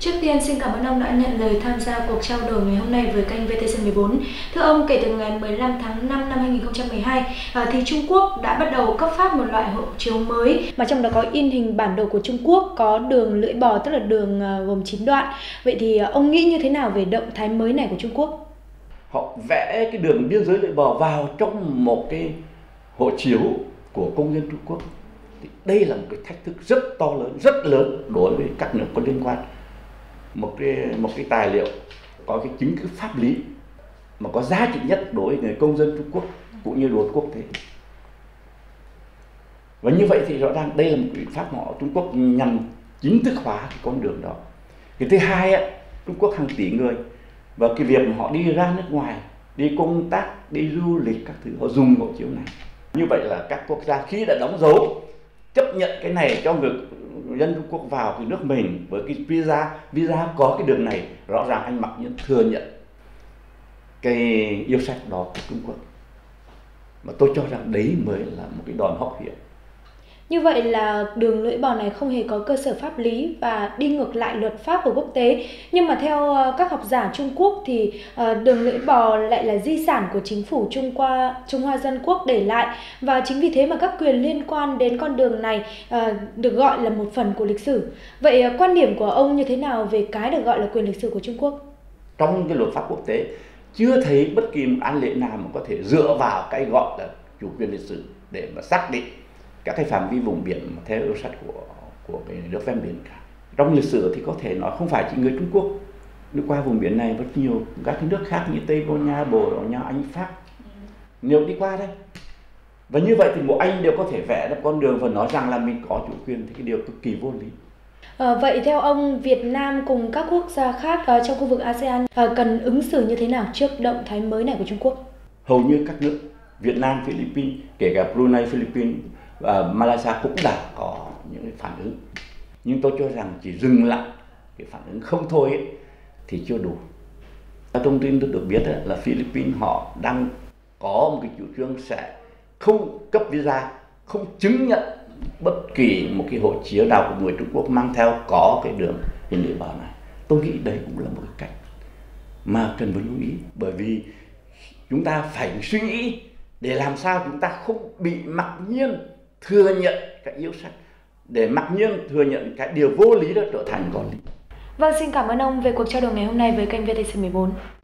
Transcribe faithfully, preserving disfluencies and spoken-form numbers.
Trước tiên xin cảm ơn ông đã nhận lời tham gia cuộc trao đổi ngày hôm nay với kênh vê tê xê mười bốn. Thưa ông, kể từ ngày mười lăm tháng năm năm hai nghìn không trăm mười hai thì Trung Quốc đã bắt đầu cấp phát một loại hộ chiếu mới mà trong đó có in hình bản đồ của Trung Quốc, có đường lưỡi bò, tức là đường gồm chín đoạn. Vậy thì ông nghĩ như thế nào về động thái mới này của Trung Quốc? Họ vẽ cái đường biên giới lưỡi bò vào trong một cái hộ chiếu của công dân Trung Quốc. Thì đây là một cái thách thức rất to lớn, rất lớn đối với các nước có liên quan. Một cái một cái tài liệu có cái chứng cứ pháp lý mà có giá trị nhất đối với người công dân Trung Quốc cũng như đối quốc tế. Và như vậy thì rõ ràng đây là một biện pháp mà Trung Quốc nhằm chính thức hóa cái con đường đó. Cái thứ hai á, Trung Quốc hàng tỷ người và cái việc mà họ đi ra nước ngoài, đi công tác, đi du lịch các thứ, họ dùng hộ chiếu này. Như vậy là các quốc gia khi đã đóng dấu chấp nhận cái này cho người dân Trung Quốc vào cái nước mình với cái visa, visa có cái đường này, rõ ràng anh mặc nhiên thừa nhận cái yêu sách đó của Trung Quốc. Mà tôi cho rằng đấy mới là một cái đòn hóc hiểm. Như vậy là đường lưỡi bò này không hề có cơ sở pháp lý và đi ngược lại luật pháp của quốc tế. Nhưng mà theo các học giả Trung Quốc thì đường lưỡi bò lại là di sản của chính phủ Trung Hoa, Trung Hoa Dân Quốc để lại. Và chính vì thế mà các quyền liên quan đến con đường này được gọi là một phần của lịch sử. Vậy quan điểm của ông như thế nào về cái được gọi là quyền lịch sử của Trung Quốc? Trong cái luật pháp quốc tế chưa thấy bất kỳ một án lệ nào mà có thể dựa vào cái gọi là chủ quyền lịch sử để mà xác định các cái phạm vi vùng biển mà theo yêu sách của của cái nước ven biển cả. Trong lịch sử thì có thể nói không phải chỉ người Trung Quốc đi qua vùng biển này, rất nhiều các cái nước khác như Tây Ban Nha, Bồ Đào Nha, Anh, Pháp nhiều đi qua đây. Và như vậy thì mỗi anh đều có thể vẽ ra con đường và nói rằng là mình có chủ quyền, thì cái điều cực kỳ vô lý. À, vậy theo ông, Việt Nam cùng các quốc gia khác uh, trong khu vực a sê an uh, cần ứng xử như thế nào trước động thái mới này của Trung Quốc? Hầu như các nước Việt Nam, Philippines, kể cả Brunei, Philippines và Malaysia cũng đã có những phản ứng. Nhưng tôi cho rằng chỉ dừng lại cái phản ứng không thôi ấy, thì chưa đủ. Thông tin tôi được biết ấy, là Philippines họ đang có một cái chủ trương sẽ không cấp visa, không chứng nhận bất kỳ một cái hộ chiếu nào của người Trung Quốc mang theo có cái đường hình lưỡi bò này. Tôi nghĩ đây cũng là một cái cách mà cần phải lưu ý, bởi vì chúng ta phải suy nghĩ để làm sao chúng ta không bị mặc nhiên thừa nhận cái yêu sách, để mặc nhiên thừa nhận cái điều vô lý đó trở thành có lý. Vâng, xin cảm ơn ông về cuộc trao đổi ngày hôm nay với kênh vê tê xê mười bốn.